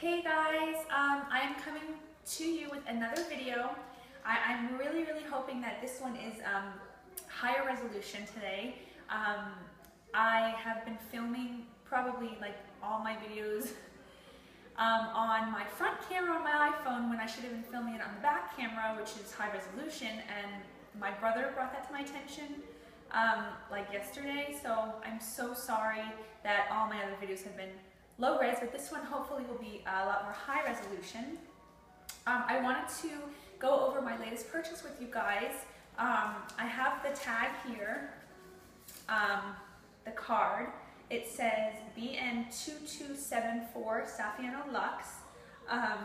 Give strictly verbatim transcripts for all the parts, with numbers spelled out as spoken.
Hey guys, um, I'm coming to you with another video. I, I'm really, really hoping that this one is um, higher resolution today. Um, I have been filming probably like all my videos um, on my front camera on my iPhone when I should have been filming it on the back camera, which is high resolution, and my brother brought that to my attention um, like yesterday, so I'm so sorry that all my other videos have been low res, but this one hopefully will be a lot more high resolution. Um, I wanted to go over my latest purchase with you guys. Um, I have the tag here, um, the card. It says B N two two seven four Saffiano Luxe. Um,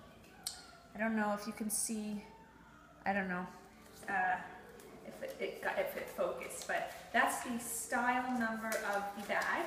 I don't know if you can see, I don't know uh, if, it, it got, if it focused, but that's the style number of the bag.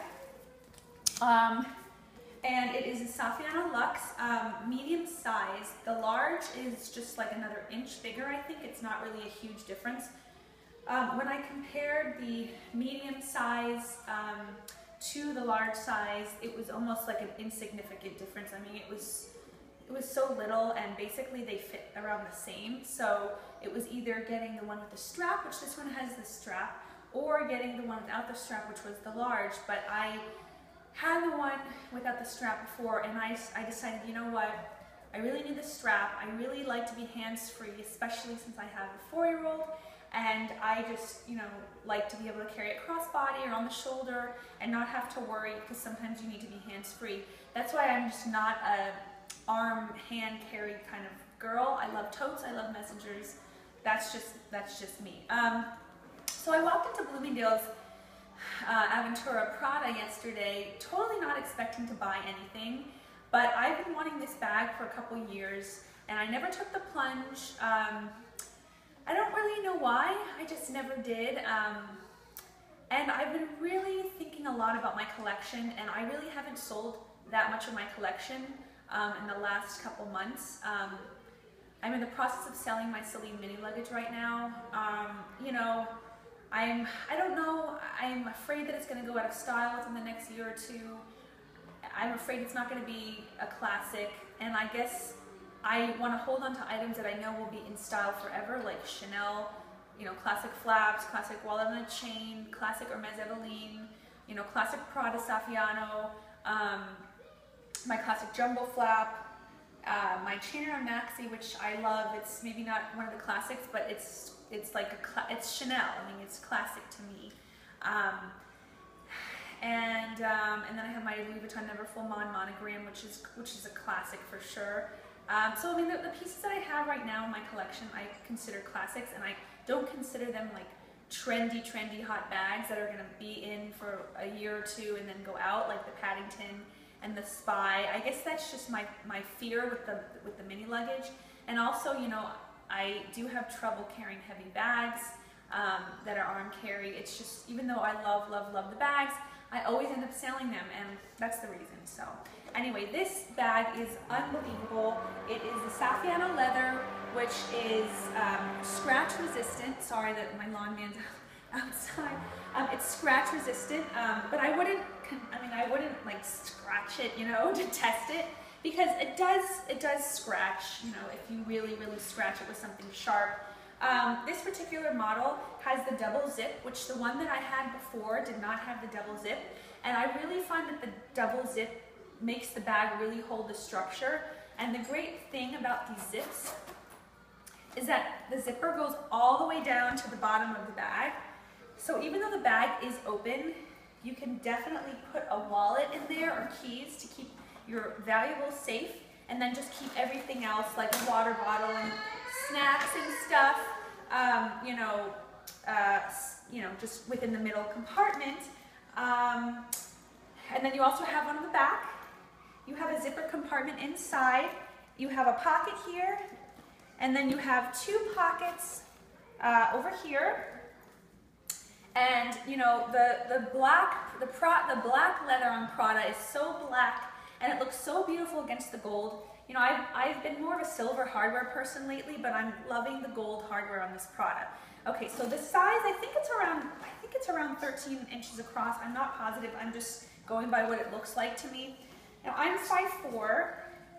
Um, And it is a Saffiano Luxe, um, medium size. The large is just like another inch bigger, I think. It's not really a huge difference. Um, when I compared the medium size um, to the large size, it was almost like an insignificant difference. I mean, it was, it was so little, and basically they fit around the same. So it was either getting the one with the strap, which this one has the strap, or getting the one without the strap, which was the large. But I had the one without the strap before, and I, I decided, you know what, I really need the strap. I really like to be hands-free, especially since I have a four-year-old, and I just, you know, like to be able to carry it crossbody or on the shoulder and not have to worry, because sometimes you need to be hands-free. That's why I'm just not a arm, hand carry kind of girl. I love totes, I love messengers. That's just, that's just me. Um, so I walked into Bloomingdale's Uh, Aventura Prada yesterday, totally not expecting to buy anything, but I've been wanting this bag for a couple years, and I never took the plunge. Um, I don't really know why, I just never did, um, and I've been really thinking a lot about my collection, and I really haven't sold that much of my collection um, in the last couple months. Um, I'm in the process of selling my Celine mini luggage right now. Um, you know, I'm, I don't know, I'm afraid that it's going to go out of style within the next year or two. I'm afraid it's not going to be a classic, and I guess I want to hold on to items that I know will be in style forever, like Chanel, you know, classic flaps, classic wallet on a chain, classic Hermes Eveline, you know, classic Prada Saffiano, um, my classic jumbo flap, uh, my Chanel Maxi, which I love. It's maybe not one of the classics, but it's It's like a, it's Chanel. I mean, it's classic to me. Um, and um, and then I have my Louis Vuitton Neverfull Mon monogram, which is which is a classic for sure. Um, so I mean, the, the pieces that I have right now in my collection, I consider classics, and I don't consider them like trendy, trendy hot bags that are going to be in for a year or two and then go out, like the Paddington and the Spy. I guess that's just my my fear with the with the mini luggage, and also, you know, I do have trouble carrying heavy bags um, that are arm carry. It's just, even though I love, love, love the bags, I always end up selling them, and that's the reason. So anyway, this bag is unbelievable. It is the Saffiano leather, which is um, scratch resistant. Sorry that my lawn man's outside. Um, it's scratch resistant, um, but I wouldn't, I mean, I wouldn't like scratch it, you know, to test it. Because it does, it does scratch, you know, if you really, really scratch it with something sharp. Um, this particular model has the double zip, which the one that I had before did not have the double zip. And I really find that the double zip makes the bag really hold the structure. And the great thing about these zips is that the zipper goes all the way down to the bottom of the bag. So even though the bag is open, you can definitely put a wallet in there or keys to keep your valuables safe, and then just keep everything else, like a water bottle and snacks and stuff, um, you know, uh, you know, just within the middle compartment. Um, and then you also have one on the back. You have a zipper compartment inside. You have a pocket here, and then you have two pockets uh, over here. And you know, the the black the pro the black leather on Prada is so black, and it looks so beautiful against the gold. You know, I've, I've been more of a silver hardware person lately, but I'm loving the gold hardware on this Prada. Okay, so the size, I think it's around, I think it's around thirteen inches across. I'm not positive, I'm just going by what it looks like to me. Now I'm five foot four,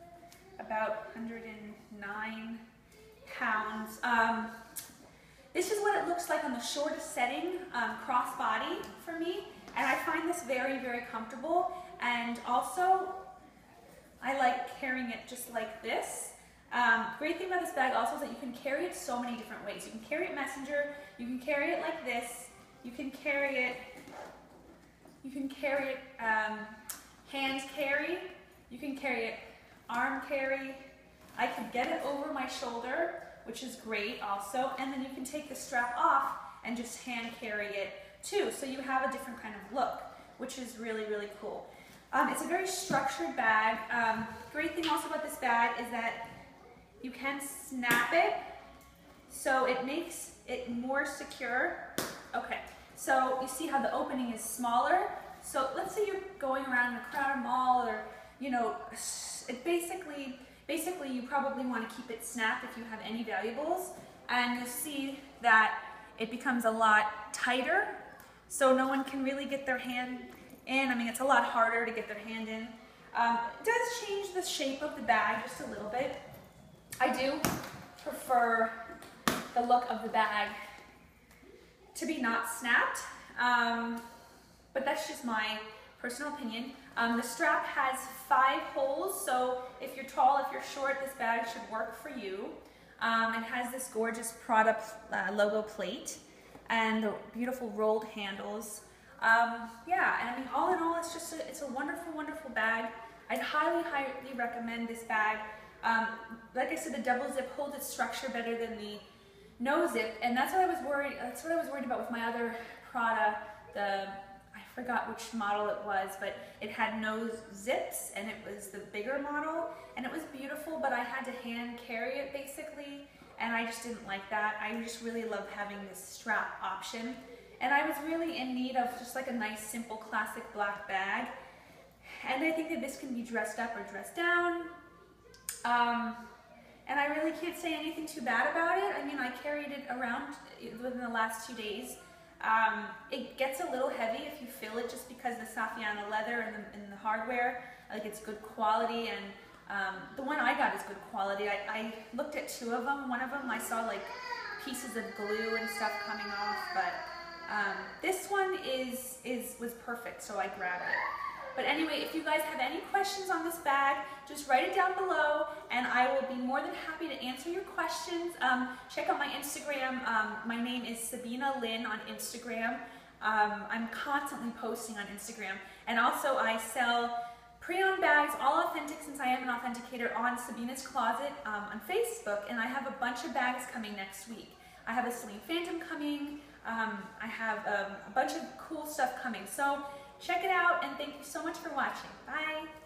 about one hundred nine pounds. Um, this is what it looks like on the shortest setting, um, crossbody for me, and I find this very, very comfortable. And also, I like carrying it just like this. Um, great thing about this bag also is that you can carry it so many different ways. You can carry it messenger, you can carry it like this, you can carry it, you can carry it um, hand carry, you can carry it arm carry. I could get it over my shoulder, which is great also, and then you can take the strap off and just hand carry it too, so you have a different kind of look, which is really, really cool. Um, it's a very structured bag. Um, great thing also about this bag is that you can snap it, so it makes it more secure. Okay, so you see how the opening is smaller. So let's say you're going around in a crowded mall, or you know, it basically, basically you probably want to keep it snapped if you have any valuables, and you'll see that it becomes a lot tighter, so no one can really get their hand in. I mean, it's a lot harder to get their hand in. Um, it does change the shape of the bag just a little bit. I do prefer the look of the bag to be not snapped, um, but that's just my personal opinion. Um, the strap has five holes, so if you're tall, if you're short, this bag should work for you. Um, it has this gorgeous Prada uh, logo plate and the beautiful rolled handles. Um, yeah, and I mean, all in all, it's just a, it's a wonderful, wonderful bag. I'd highly, highly recommend this bag. Um, like I said, the double zip holds its structure better than the no zip, and that's what I was worried. That's what I was worried about with my other Prada. The I forgot which model it was, but it had no zips, and it was the bigger model, and it was beautiful. But I had to hand carry it basically, and I just didn't like that. I just really love having this strap option. And I was really in need of just like a nice, simple, classic black bag. And I think that this can be dressed up or dressed down. Um, and I really can't say anything too bad about it. I mean, I carried it around within the last two days. Um, it gets a little heavy if you fill it, just because the Saffiano leather and the, and the hardware, like it's good quality, and um, the one I got is good quality. I, I looked at two of them. One of them I saw like pieces of glue and stuff coming off, but Um, this one is, is was perfect, so I grabbed it. But anyway, if you guys have any questions on this bag, just write it down below, and I will be more than happy to answer your questions. Um, check out my Instagram. Um, my name is Sabina Lynn on Instagram. Um, I'm constantly posting on Instagram. And also I sell pre-owned bags, all authentic since I am an authenticator, on Sabina's Closet um, on Facebook, and I have a bunch of bags coming next week. I have a Celine Phantom coming. Um, I have um, a bunch of cool stuff coming, so check it out, and thank you so much for watching. Bye!